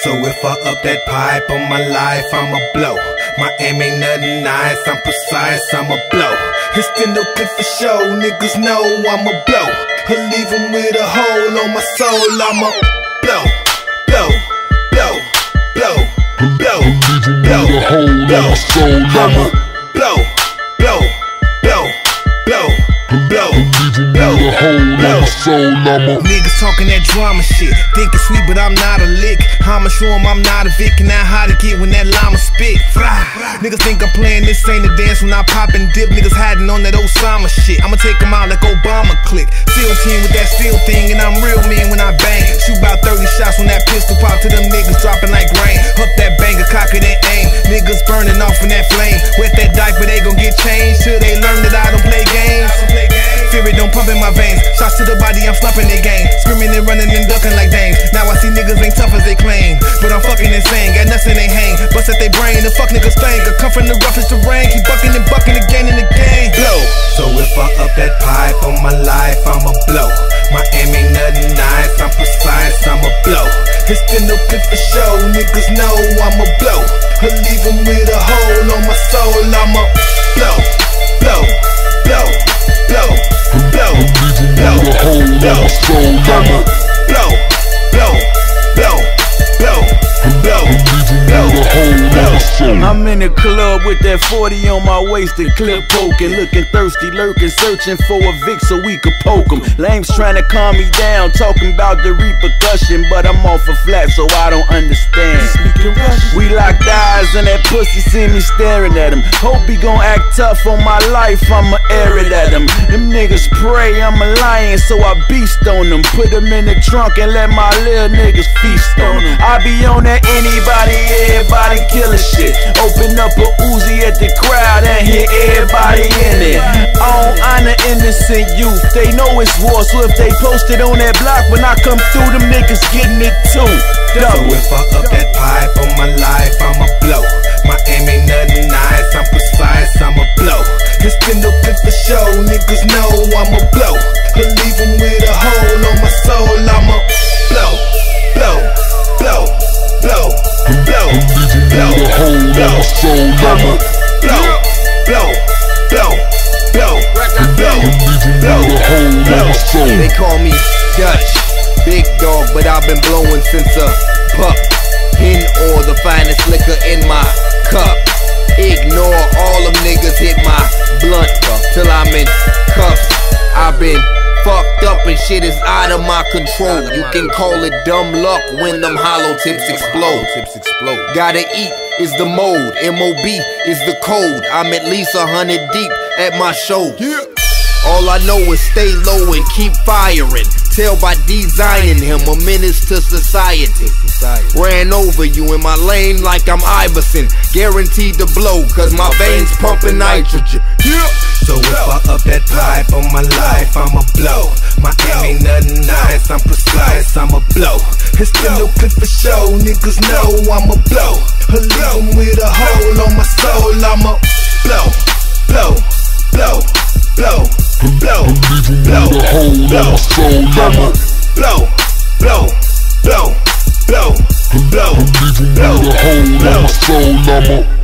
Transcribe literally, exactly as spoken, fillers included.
So if I up that pipe on my life, I'ma blow. My aim ain't nothing nice, I'm precise, I'ma blow. It's still no clip for show, niggas know I'ma blow. I leave them with a hole on my soul, I'ma blow, blow, blow, blow, blow, blow, blow, I'ma blow, blow, blow, blow, blow, blow, blow. Niggas talking that drama shit, think it's sweet but I'm not a lick. I'ma show 'em I'm not a Vic and not how to get when that llama spit. Niggas think I'm playing this ain't a dance when I pop and dip. Niggas hiding on that Osama shit, I'ma take 'em out like Obama click. Steel team with that steel thing and I'm real mean when I bang. Shoot about thirty shots when that pistol pop to them niggas dropping like rain. Up that banger, cock it and aim. Niggas burning off in that flame. Wet that diaper, they gon' get changed till they learn that I don't play games. Fear it don't pump in my veins. Shots to the body, I'm slumping their game. Screaming and running and ducking like dames. Now I see niggas ain't tough as they claim, but I'm fucking insane. Got nuts in they hang, bust at they brain. The fuck niggas stank. I come from the roughest terrain. Keep bucking and bucking again and again. Blow. So if I up that pipe on my life, I'ma blow. My aim ain't nothing nice, I'm precise, I'ma blow. It's still no clip for show, niggas know I'ma blow. I leave them with a hole on my soul, I'ma blow, blow, blow, blow, blow, blow, blow, I'ma blow, blow, blow, blow, blow, blow, blow. I'm in the club with that forty on my waist and clip poking, looking thirsty, lurking, searching for a Vic so we could poke 'em. Lames trying to calm me down, talking about the repercussion, but I'm off a flat so I don't understand. We locked eyes and that pussy see me staring at him. Hope he gon' act tough on my life, I'ma air it at him. Them niggas pray I'm a lion so I beast on them. Put them in the trunk and let my little niggas feast on them. I be on that anybody, everybody killer shit. Open up a Uzi at the crowd and hit everybody in it. I don't honor innocent youth, they know it's war. So if they posted on that block, when I come through, them niggas getting it too. Double. So if I up that pipe on my life, I'ma blow. My aim ain't nothing nice, I'm precise, I'ma blow. It's been no clip for show, niggas know I'ma blow. I leave them with a hole on my soul, I'ma blow, blow, blow, blow, blow, blow, blow, I'ma blow, blow, blow, blow, blow, blow, blow. They call me Dutch, big dog, but I've been blowing since a pup. In or the finest liquor in my cup. Ignore all them niggas, hit my blunt till I'm in cuffs. I've been fucked up and shit is out of my control. You can call it dumb luck when them hollow tips explode. Gotta eat is the mode, M O B is the code. I'm at least a hundred deep at my show. All I know is stay low and keep firing. Tell by designing him a menace to society. Ran over you in my lane like I'm Iverson. Guaranteed to blow cause my veins pumping nitrogen. So if I up that pipe on my life, I'ma blow. My aim ain't nothing nice, I'm precise, I'ma blow. It's still no clip for show, niggas know I'ma blow. I leave them with a hole on my soul, I'ma blow, blow, blow, blow, blow, blow, blow, I'ma blow, blow, blow, blow, blow, blow, blow, blow.